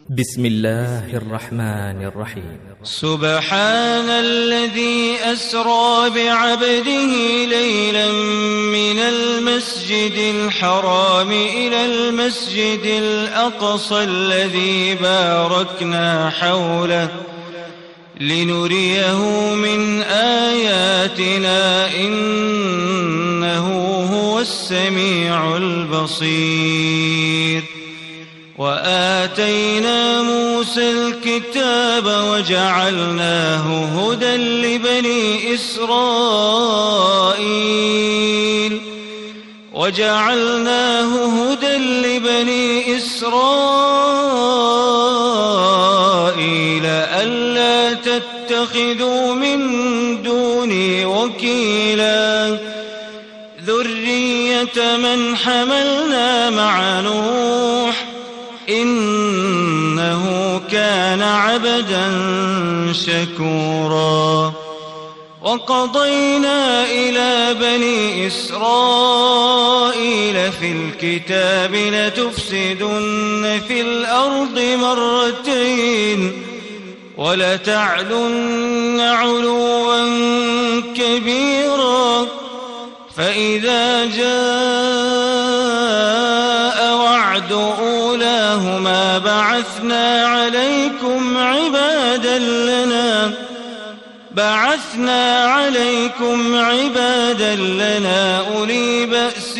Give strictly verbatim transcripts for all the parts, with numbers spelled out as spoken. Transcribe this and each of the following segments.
بسم الله الرحمن الرحيم. سبحان الذي أسرى بعبده ليلا من المسجد الحرام إلى المسجد الأقصى الذي باركنا حوله لنريه من آياتنا إنه هو السميع البصير. وآتينا موسى الكتاب وجعلناه هدى لبني إسرائيل وجعلناه هدى لبني إسرائيل ألا تتخذوا من دوني وكيلا ذرية من حملنا مع نوح إنه كان عبدا شكورا. وقضينا إلى بني إسرائيل في الكتاب لتفسدن في الأرض مرتين ولتعلن علوا كبيرا فإذا جاء وعد أولاهما بعثنا عليكم عبادا لنا بعثنا عليكم عبادا لنا أولي بأس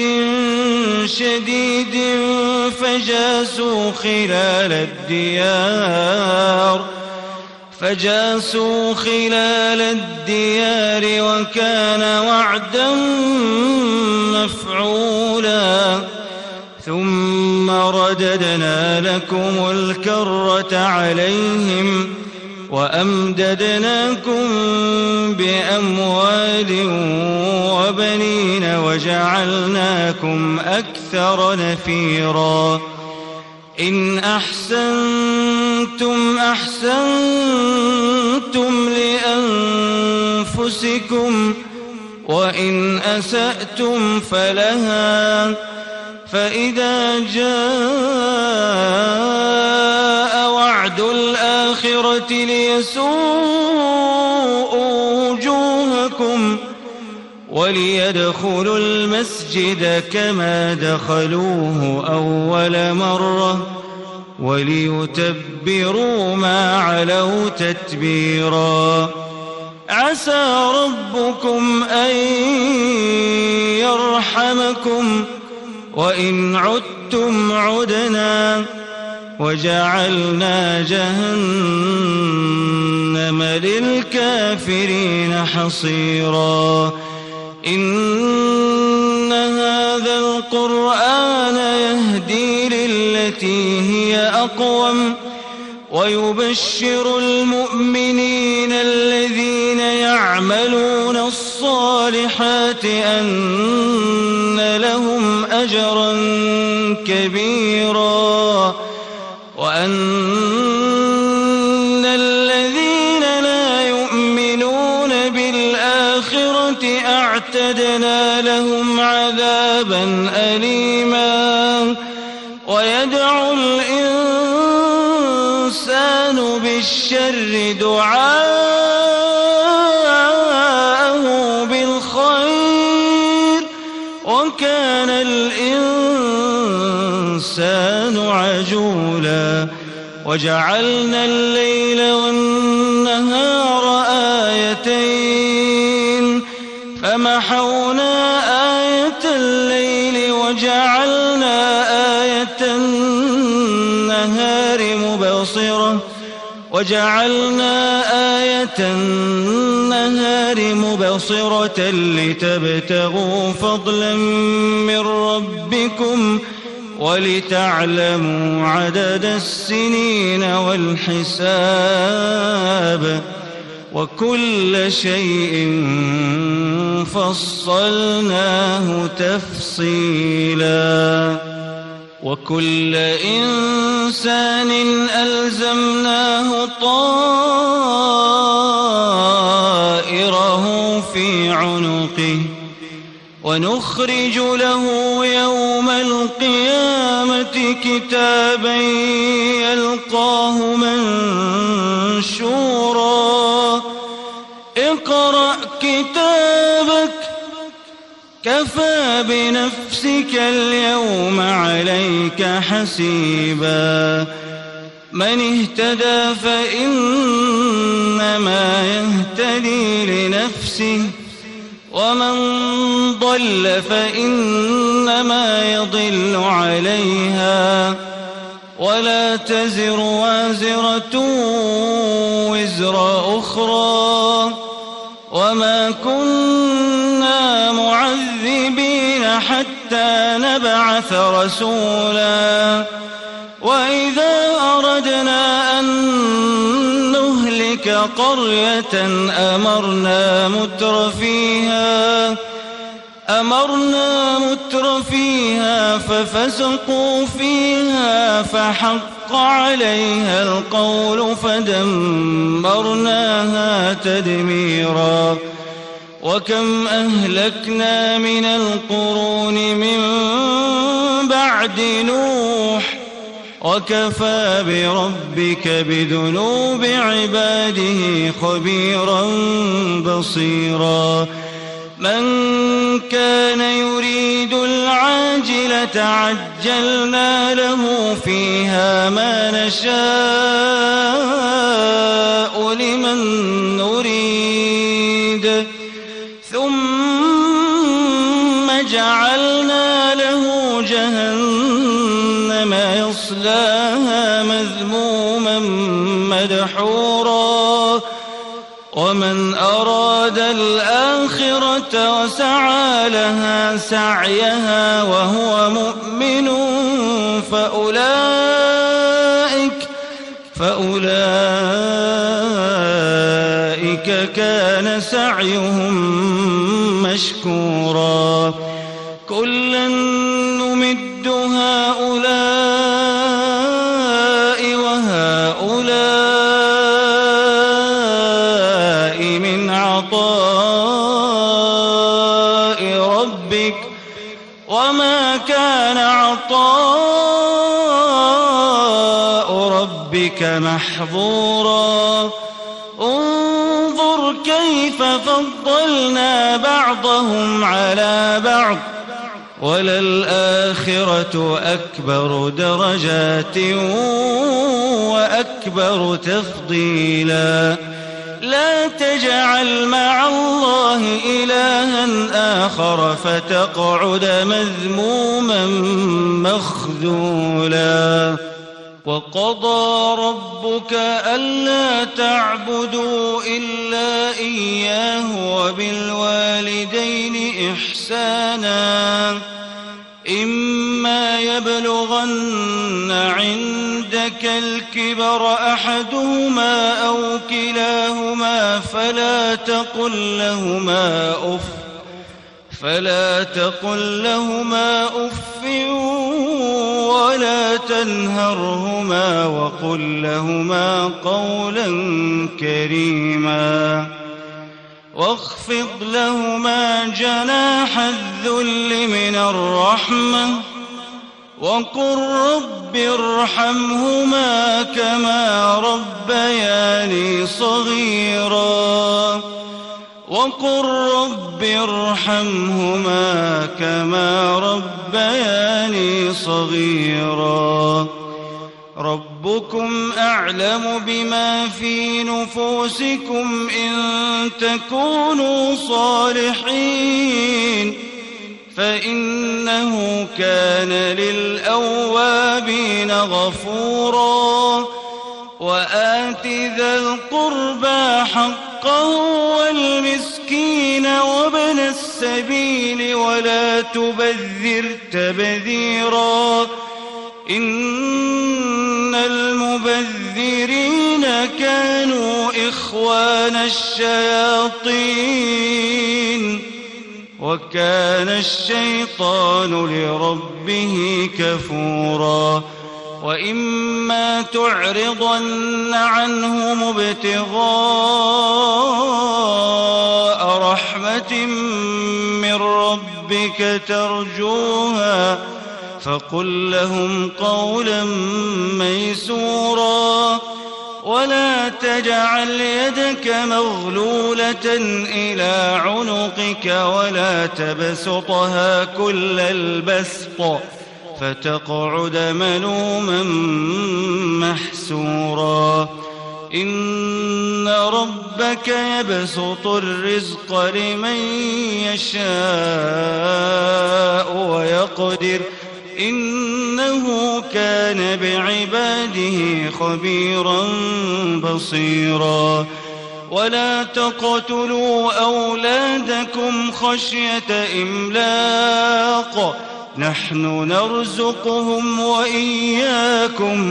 شديد فجاسوا خلال الديار فجاسوا خلال الديار وكان وعدا مفعولا. ثم رددنا لكم الكرة عليهم وأمددناكم بأموال وبنين وجعلناكم أكثر نفيرا. إن أحسنتم أحسنتم لأنفسكم وإن أسأتم فلها فإذا جاء وعد الآخرة ليسوءوا وجوهكم وليدخلوا المسجد كما دخلوه أول مرة وليتبروا ما علوا تتبيرا. عسى ربكم أن يرحمكم وإن عدتم عدنا وجعلنا جهنم للكافرين حصيرا. إن هذا القرآن يهدي للتي هي أقوم ويبشر المؤمنين الذين يعملون الصالحات أن لهم أجرا كبيرا وأن الذين لا يؤمنون بالآخرة أعتدنا لهم عذابا أليما. ويدعو الإنسان بالشر دعاءه بالخير وكان الإنسان عجولا. وجعلنا الليل والنهار آيتين فمحونا آية الليل وجعلنا آية النهار مبصرة وجعلنا آية النهار مبصرة لتبتغوا فضلا من ربكم ولتعلموا عدد السنين والحساب وكل شيء فصلناه تفصيلا. وكل إنسان ألزمناه طائره في عنقه ونخرج له يوم القيامة كتابا يلقاه منشورا اقرأ كتابك كفى بنفسك اليوم عليك حسيبا من اهتدى فإنما يهتدي لنفسه ومن ضل فإنما يضل عليها ولا تزر وازرة وزر أخرى وما كنا معذبين حتى نبعث رسولا وإذا أردنا أن نهلك قرية أمرنا متر فيها أمرنا متر فيها ففسقوا فيها فحق عليها القول فدمرناها تدميرا وكم أهلكنا من القرون من بعد نوح وكفى بربك بذنوب عباده خبيرا بصيرا من كان يريد العاجلة عجلنا له فيها ما نشاء لمن نريد ثم جعلنا له جهنم يصلاها مذموما مدحورا ومن أراد الآخرة وسعى لها سعيها وهو مؤمن فأولئك فأولئك كان سعيهم مشكورا كلا نمد هؤلاء وهؤلاء من عطاء ربك وما كان عطاء ربك محظورا انظر كيف فضلنا بعضهم على بعض وللآخرة أكبر درجات وأكبر تفضيلا لا تجعل مع الله إلها آخر فتقعد مذموما مخذولا وقضى ربك ألا تعبدوا إلا إياه وبالوالدين إحسانا إما يبلغن عندك الكبر أحدهما أو كلاهما فلا تقل لهما أف فلا تقل لهما أف ولا تنهرهما وقل لهما قولا كريما واخفض لهما جناح الذل من الرحمة وقل رب ارحمهما كما ربياني صغيرا وقل رب ارحمهما كما ربياني صغيرا ربكم أعلم بما في نفوسكم إن تكونوا صالحين فإنه كان للأوابين غفورا وآت ذا القربى حقه والمسكين وابن السبيل ولا تبذر تبذيرا إن المبذرين كانوا إخوان الشياطين وكان الشيطان لربه كفورا وإما تعرضن عنهم ابتغاء رحمة من ربك ترجوها فقل لهم قولا ميسورا ولا تجعل يدك مغلولة إلى عنقك ولا تبسطها كل البسط فتقعد ملوما محسورا إن ربك يبسط الرزق لمن يشاء ويقدر إنه كان بعباده خبيرا بصيرا ولا تقتلوا أولادكم خشية إملاق نحن نرزقهم وإياكم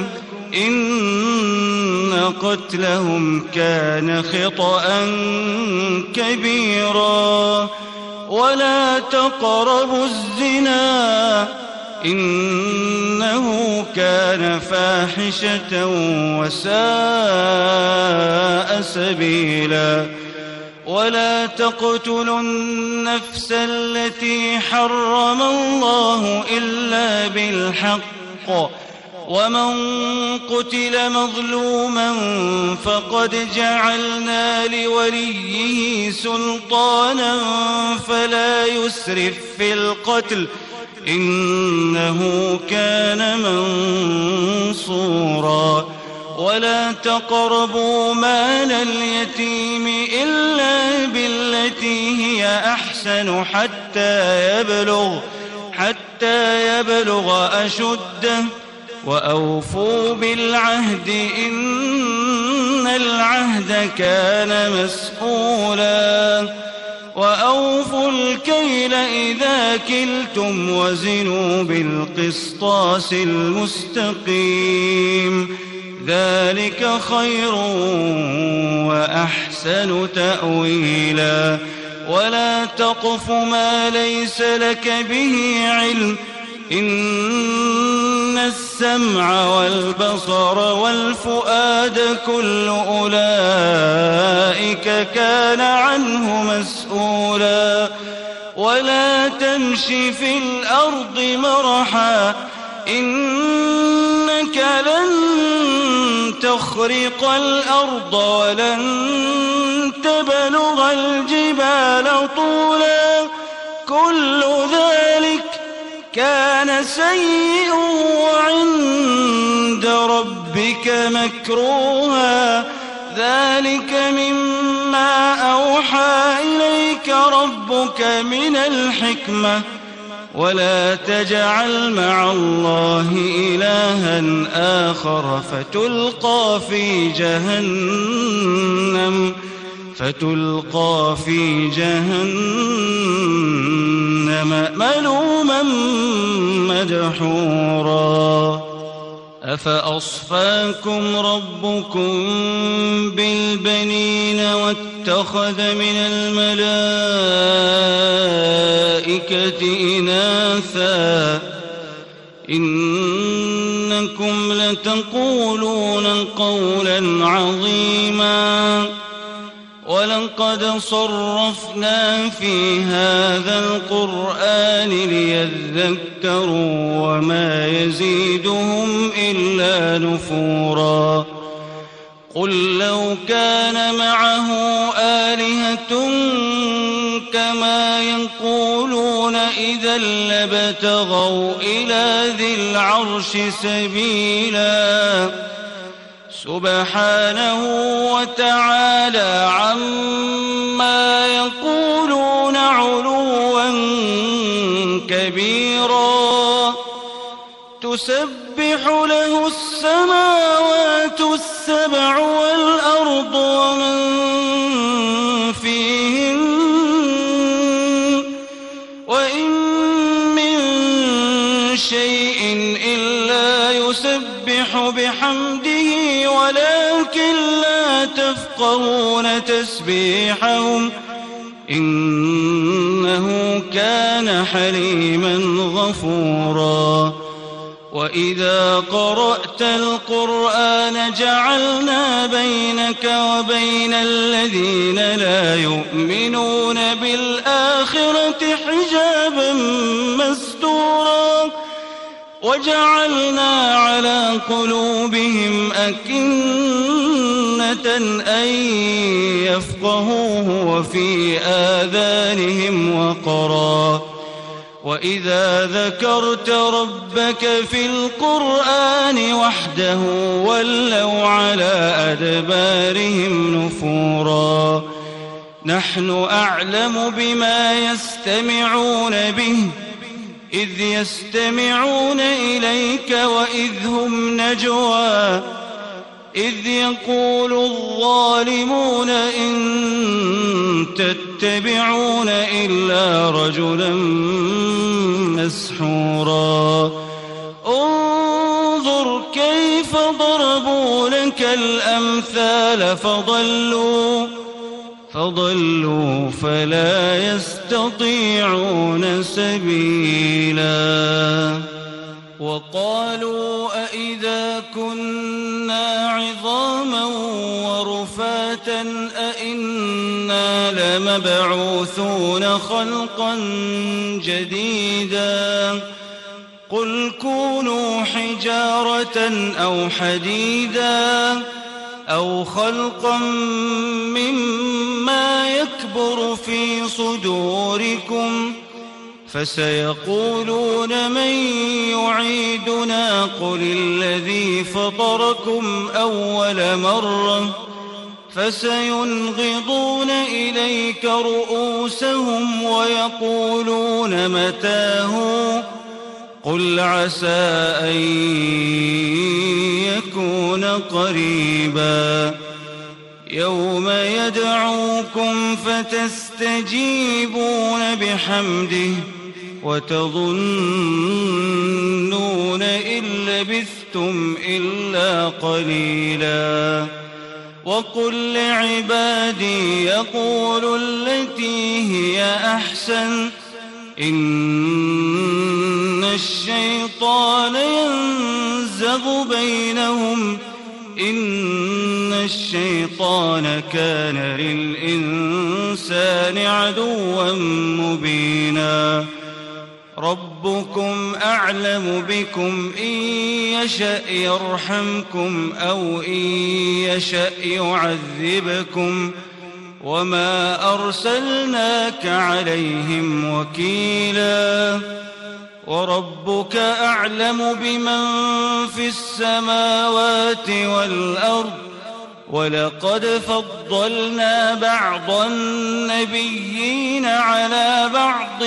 إن قتلهم كان خطأ كبيرا ولا تقربوا الزنا إنه كان فاحشة وساء سبيلا ولا تقتلوا النفس التي حرم الله إلا بالحق ومن قتل مظلوما فقد جعلنا لوليه سلطانا فلا يسرف في القتل إنه كان منصورا ولا تقربوا مال اليتيم إلا بالتي هي أحسن حتى يبلغ حتى يبلغ أشده وأوفوا بالعهد إن العهد كان مسؤولا وأوفوا الكيل إذا كلتم وزنوا بالقسطاس المستقيم ذلك خير وأحسن تأويلا ولا تقف ما ليس لك به علم إن السمع والبصر والفؤاد كل أولئك كان عنه مسؤولا ولا تمش في الأرض مرحا إنك لن تخرق الأرض ولن تبلغ الجبال طولا كل ذلك كان سيئا عند ربك مكروها ذلك مما أوحى إليك ربك من الحكمة ولا تجعل مع الله إلها آخر فتلقى في جهنم فتلقى في جهنم ملوما مدحورا أفأصفاكم ربكم بالبنين واتخذ من الملائكة إناثا إنكم لتقولون قولا عظيما ولقد صرفنا في هذا القرآن ليذكروا وما يزيدهم إلا نفورا قل لو كان معه آلهة كما يقولون إذا لابتغوا إلى ذي العرش سبيلا سبحانه وتعالى عما يقولون علوا كبيرا تسبح له السماوات السبع والأرض ومن فيهن وإن من شيء إلا يسبح بحمده ولكن لا تفقهون تسبيحهم إنه كان حليما غفورا وإذا قرأت القرآن جعلنا بينك وبين الذين لا يؤمنون بالآخرة حجابا مستورا وجعلنا على قلوبهم أكنة أن يفقهوه وفي آذانهم وقرا وإذا ذكرت ربك في القرآن وحده ولوا على أدبارهم نفورا نحن أعلم بما يستمعون به إذ يستمعون إليك وإذ هم نجوى إذ يقول الظالمون إن تتبعون إلا رجلا مسحورا انظر كيف ضربوا لك الأمثال فضلوا فضلوا فلا يستطيعون سبيلا وقالوا أئذا كنا عظاما ورفاتا أئنا لمبعوثون خلقا جديدا قل كونوا حجارة أو حديدا أو خلقا مما يكبر في صدوركم فسيقولون من يعيدنا قل الذي فطركم أول مرة فسينغضون إليك رؤوسهم ويقولون متاه قل عسى أن يكون قريبا يوم يدعوكم فتستجيبون بحمده وتظنون إن لبثتم إلا قليلا وقل لعبادي يقولوا التي هي أحسن إن الشيطان ينزغ بينهم إن الشيطان كان للإنسان عدوا مبينا ربكم أعلم بكم إن يشأ يرحمكم أو إن يشأ يعذبكم وما أرسلناك عليهم وكيلا وربك أعلم بمن في السماوات والأرض ولقد فضلنا بعض النبيين على بعض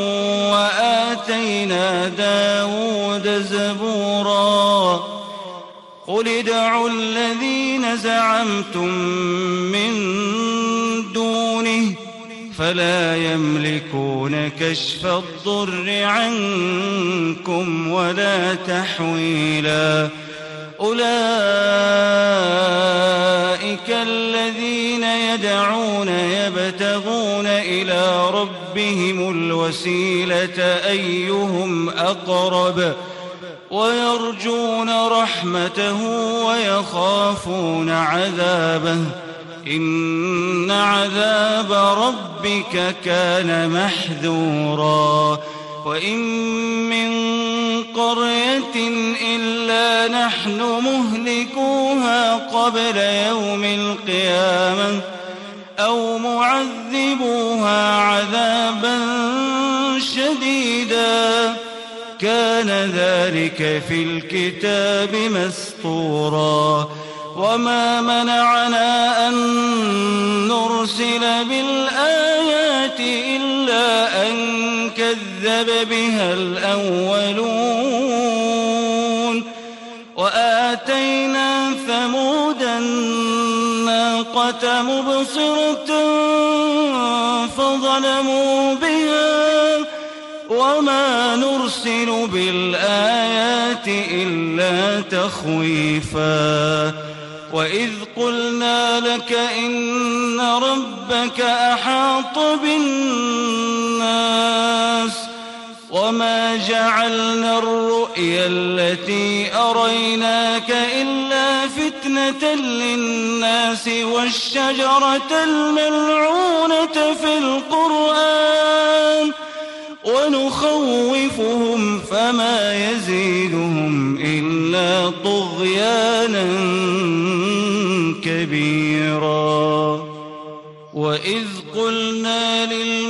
وآتينا داود زبورا قل ادعوا الذين زعمتم من دونه فلا يملكون كشف الضر عنكم ولا تحويلا أولئك الذين يدعون يبتغون إلى ربهم الوسيلة أيهم أقرب ويرجون رحمته ويخافون عذابه إن عذاب ربك كان محذورا وإن من قرية إلا نحن مهلكوها قبل يوم القيامة أو معذبوها عذابا شديدا كان ذلك في الكتاب مسطورا وما منعنا أن نرسل بالآيات إلا أن كذب بها الأولون وآتينا ثمود الناقة مبصرة فظلموا بها وما نرسل بالآيات إلا تخويفا وإذ قلنا لك إن ربك أحاط بالناس وما جعلنا الرؤيا التي أريناك إلا فتنة للناس والشجرة الملعونة في القرآن ونخوفهم فما يزيدهم إلا طغيانا كبيرا. وإذ قلنا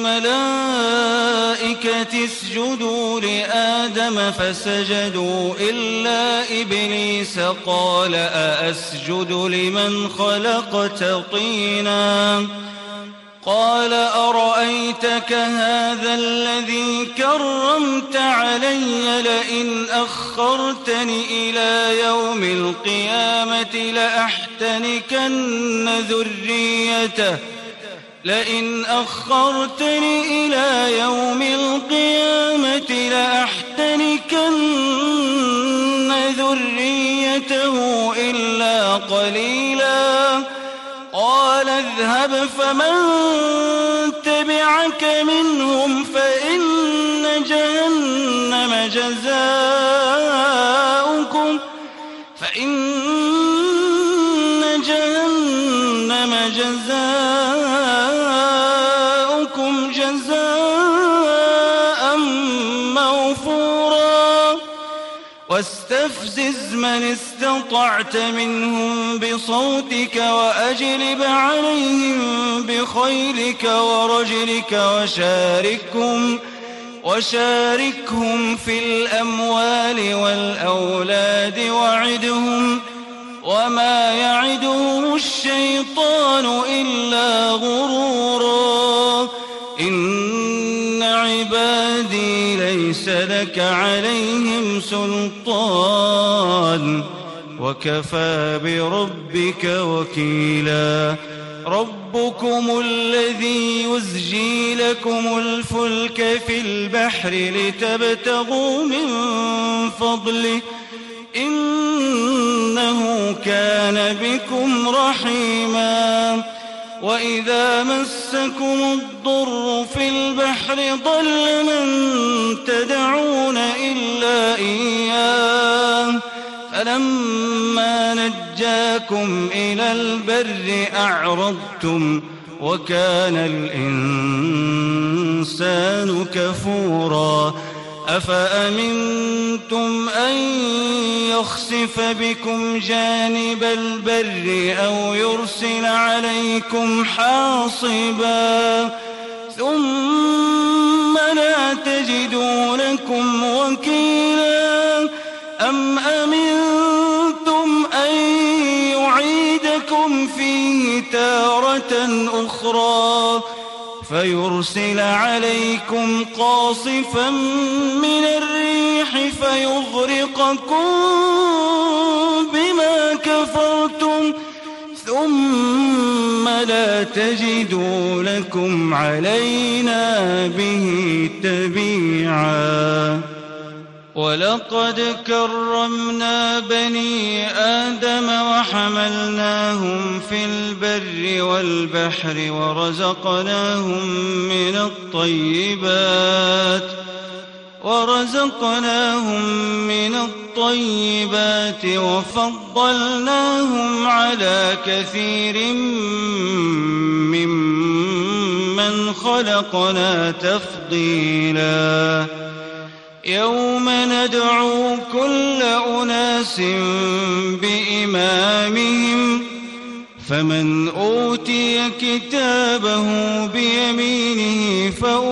للملائكة اسجدوا لآدم فسجدوا إلا إبليس قال أأسجد لمن خلقت طينا قال أرأيتك هذا الذي كرمت علي لئن أخرتني إلى يوم القيامة لأحتنكن ذريته لئن أخرتني إلى يوم القيامة لأحتنكن ذريته إلا قليلا. قال اذهب فمن تبعك منهم فإن جهنم جزاؤكم فإن جهنم جزاؤكم جزاء موفورا. واستفزز من استطعت منهم بصوتك وأجلب عليهم بخيلك ورجلك وشاركهم وشاركهم في الأموال والأولاد وعدهم وما يعدهم الشيطان إلا غرورا. إن عبادي ليس لك عليهم سلطان وكفى بربك وكيلا. ربكم الذي يزجي لكم الفلك في البحر لتبتغوا من فضله إنه كان بكم رحيما. وإذا مسكم الضر في البحر ضل من تدعون إلا إياه فلما نجاكم إلى البر أعرضتم وكان الإنسان كفورا. أفأمنتم أن يخسف بكم جانب البر أو يرسل عليكم حاصبا ثم لا تجدوا لكم وكيلا. أم أمنتم أن يعيدكم فيه تارة أخرى فيرسل عليكم قاصفا من الريح فيغرقكم بما كفرتم ثم لا تجدوا لكم علينا به تبيعا. ولقد كرمنا بني آدم وحملناهم في البر والبحر ورزقناهم من الطيبات ورزقناهم من الطيبات وفضلناهم على كثير ممن خلقنا تفضيلا. يوم ندعو كل أناس بإمامهم فمن أوتي كتابه بيمينه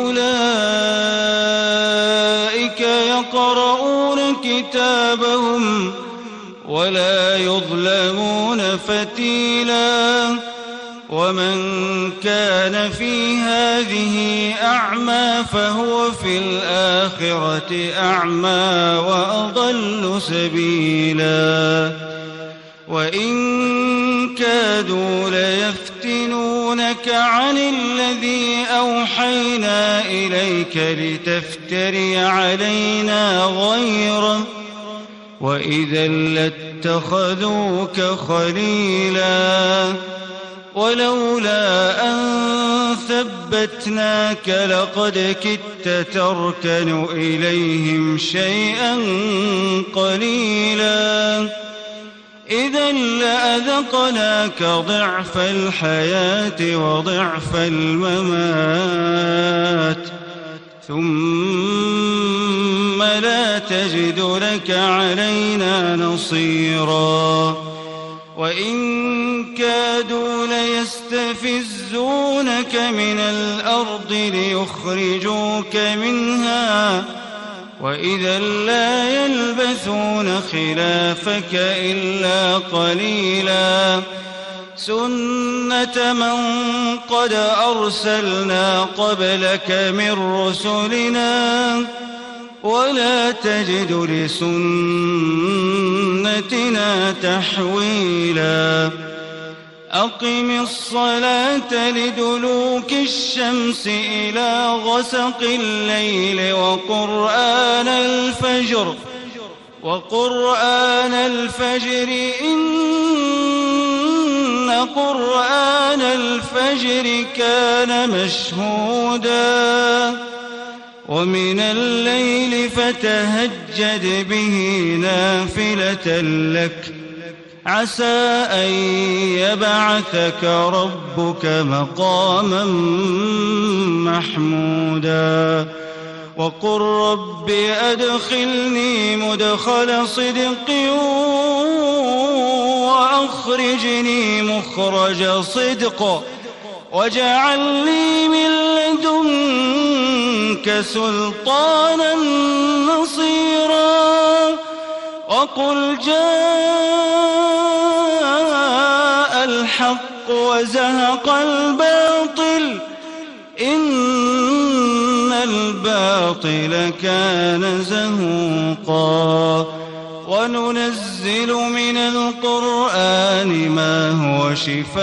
فأولئك يقرؤون كتابهم ولا يظلمون فتيلا. ومن كان في هذه أعمى فهو في الآخرة أعمى وأضل سبيلا. وإن كادوا ليفتنونك عن الذي أوحينا إليك لتفتري علينا غيره وإذا لاتخذوك خليلا. ولولا أن ثبتناك لقد كدت تركن إليهم شيئا قليلا. إذا لأذقناك ضعف الحياة وضعف الممات ثم لا تجد لك علينا نصيرا وإن كادوا ليستفزونك من الأرض ليخرجوك منها وإذا لا يلبثون خلافك إلا قليلا سنة من قد أرسلنا قبلك من رسلنا ولا تجد لسنتنا تحويلا أقم الصلاة لدلوك الشمس إلى غسق الليل وقرآن الفجر وقرآن الفجر إن قرآن الفجر كان مشهودا ومن الليل فتهجد به نافلة لك عسى أن يبعثك ربك مقاما محمودا وقل رب أدخلني مدخل صدق وأخرجني مخرج صدق واجعل لي من لدنك سلطانا نصيرا وقل جاء الحق وزهق الباطل إن الباطل كان زهوقا وننزل من القرآن ما هو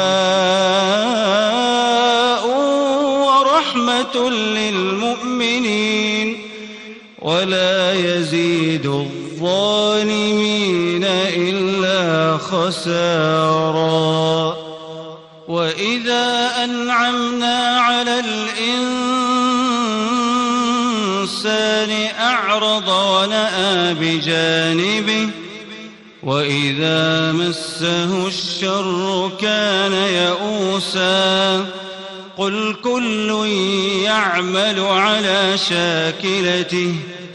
شفاء ورحمة للمؤمنين ولا يزيد الظالمين إلا خسارا وإذا أنعمنا على الإنسان أعرض ونأى بجانبه وإذا مسه الشر كان يئوسا قل كل يعمل على شاكلته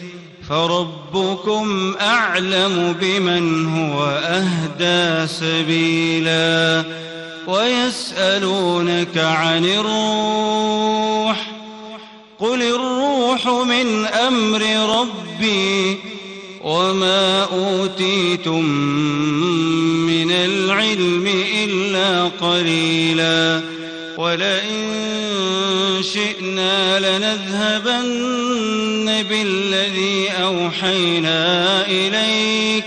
فربكم أعلم بمن هو أهدى سبيلا ويسألونك عن الروح قل الروح من أمر ربي وما أوتيتم من العلم إلا قليلا ولئن شئنا لنذهبن بالذي أوحينا إليك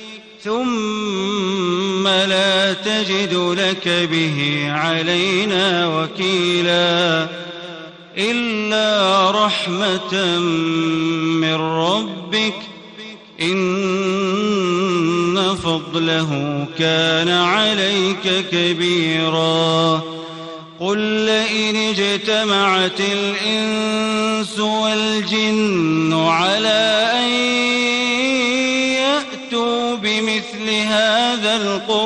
ثم لا تجد لك به علينا وكيلا إلا رحمة من ربك إن فضله كان عليك كبيرا قل لئن اجتمعت الإنس والجن على أن يأتوا بمثل هذا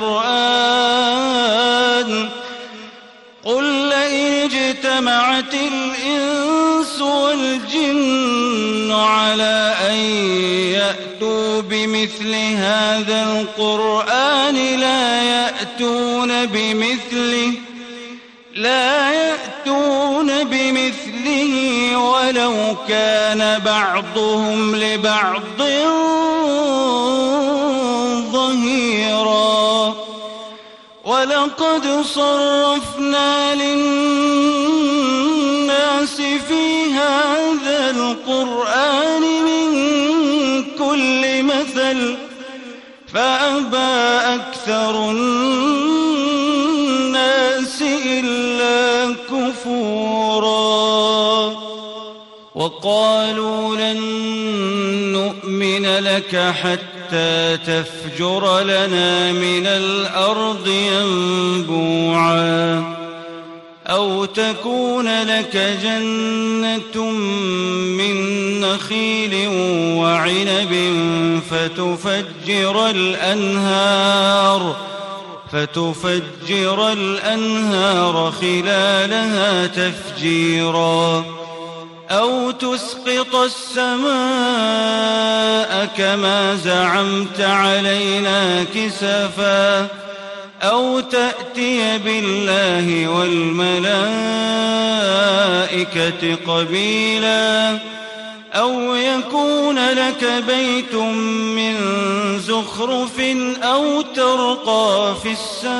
القرآن قل لئن اجتمعت الإنس والجن على أن يأتوا بمثل هذا القرآن لا يأتون بمثله لا يأتون بمثله ولو كان بعضهم لبعض ظهيرا ولقد صرفنا للناس في هذا القرآن من كل مثل فأبى أكثر الناس إلا كفورا وقالوا لن نؤمن لك حتى تفجر لنا من الأرض ينبوعا أو تكون لك جنة من نخيل وعنب فتفجر الأنهار فتفجر الأنهار خلالها تفجيرا أو تسقط السماء كما زعمت علينا كسفا أو تأتي بالله والملائكة قبيلا أو يكون لك بيت من زخرف أو ترقى في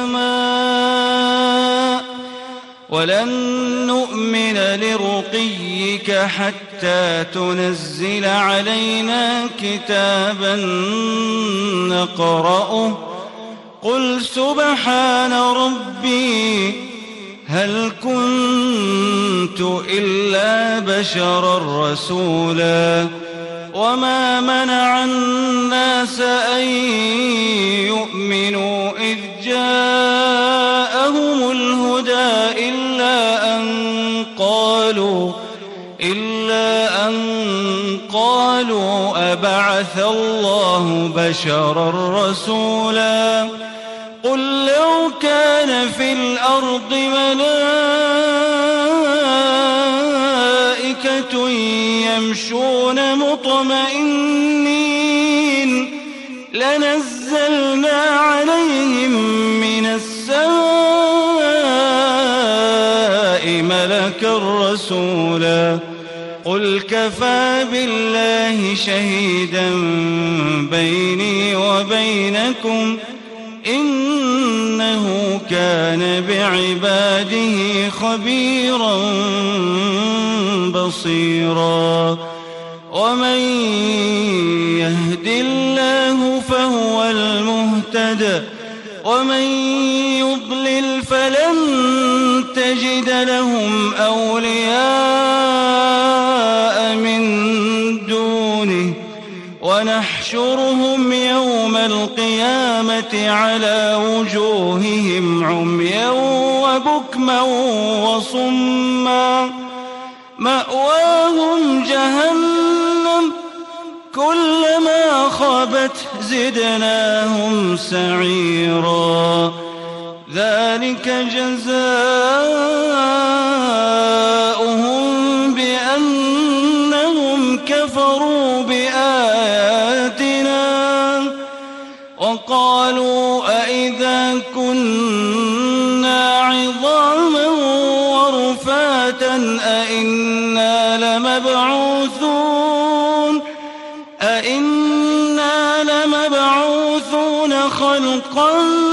السماء ولن نؤمن لرقيك حتى تنزل علينا كتابا نقرأه قل سبحان ربي هل كنت إلا بشرا رسولا وما منع الناس أن يؤمنوا إذ جاءهم الهدى إلا أن قالوا إلا أن قالوا أبعث الله بشرا رسولا قل لو كان في الأرض ملائكة يمشون مطمئنين لنزلنا عليهم من السماء ملكا رسولا قل كفى بالله شهيدا بيني وبينكم إنه كان بعباده خبيرا بصيرا ومن يهد الله فهو المهتد ومن يضلل فلن تجد لهم أولياء من دونه ونحشرهم يوم القيامة على وجوههم عميا وبكما وصما مأواهم جهنم كلما خابت زدناهم سعيرا ذلك جزاؤهم بأنهم كفروا بآياتنا وقالوا أئذا كنا عظاما ورفاتا أئنا لمبعوثون أئنا لمبعوثون خلقا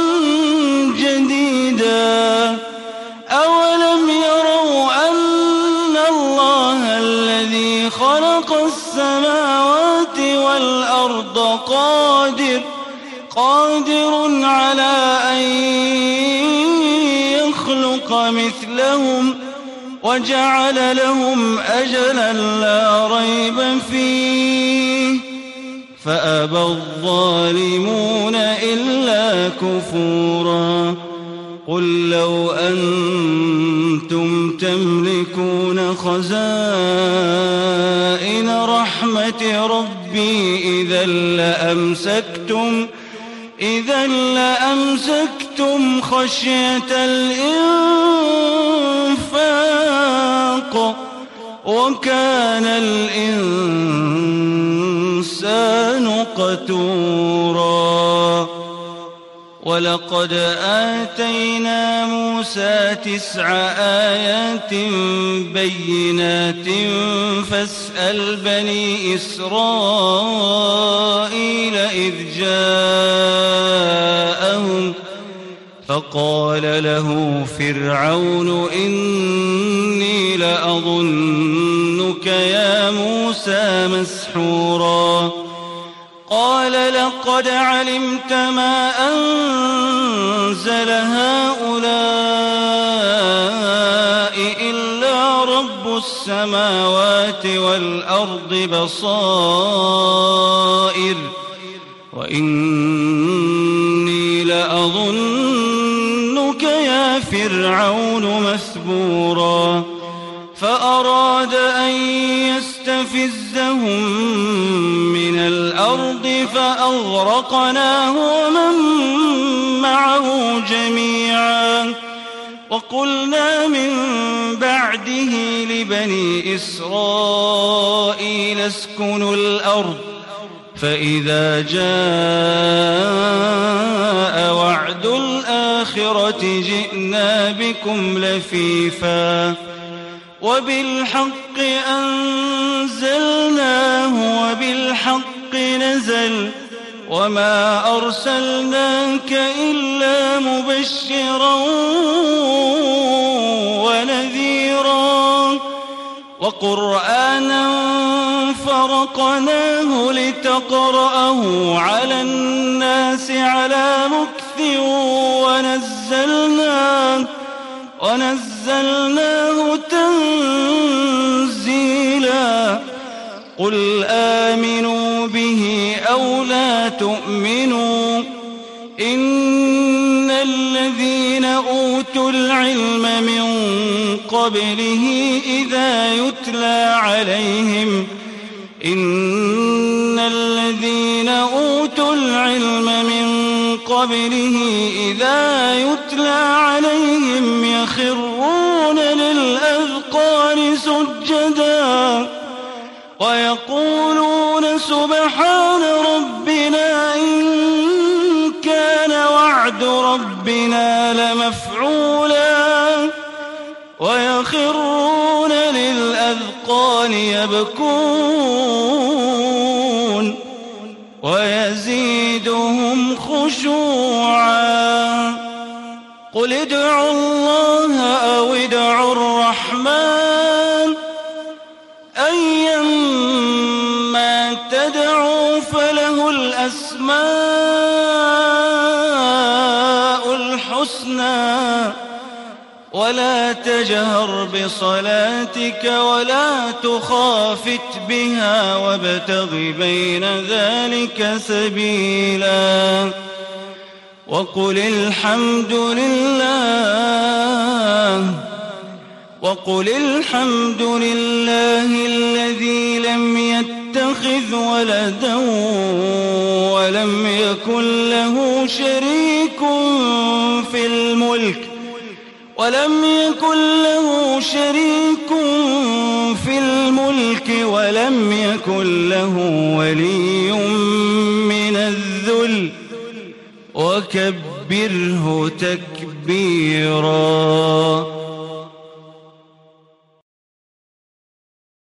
جديدا أولم يروا أن الله الذي خلق السماوات والأرض قادر قادر على أن يخلق مثلهم وجعل لهم أجلا لا ريب فيه فأبى الظالمون إلا كفورا قل لو أنتم تملكون خزائن رحمة ربي إذا لأمسكتم إذا لأمسكتم خشية الإنفاق وكان الإنسان قتورا ولقد آتينا موسى تسع آيات بينات فاسأل بني إسرائيل إذ جاءهم فقال له فرعون إني لأظنك يا موسى مسحورا قال لقد علمت ما أنزل هؤلاء إلا رب السماوات والأرض بصائر وإني لأظنك يا فرعون مثبورا فأراد أن يستفزهم من الأرض فأغرقناه ومن معه جميعا وقلنا من بعده لبني إسرائيل اسكنوا الأرض فإذا جاء وعد الآخرة جئنا بكم لفيفا وبالحق أنزلناه وبالحق نزل وما أرسلناك إلا مبشرا ونذيرا وقرآنا فرقناه لتقرأه على الناس على مكث ونزلناه ونزلناه تنزيلا قل آمنوا به أو لا تؤمنوا إن الذين أوتوا العلم من قبله إذا يتلى عليهم إن الذين أوتوا العلم من قبله إذا يتلى عليهم يخرون للأذقان سجدا ويقولون سبحان ربنا إن كان وعد ربنا لمفعولا ويخرون للأذقان يبكون ويزيدهم خشوعا قل ادعوا الله أو ادعوا الرحمن أيما تدعوا فله الأسماء الحسنى ولا تجهر بصلاتك ولا تخافت بها وابتغ بين ذلك سبيلا وقل الحمد لله وقل الحمد لله الذي لم يتخذ ولدا ولم يكن له شريك في الملك ولم يكن له شريك في الملك ولم يكن له ولي من الذل وكبره تكبيرا.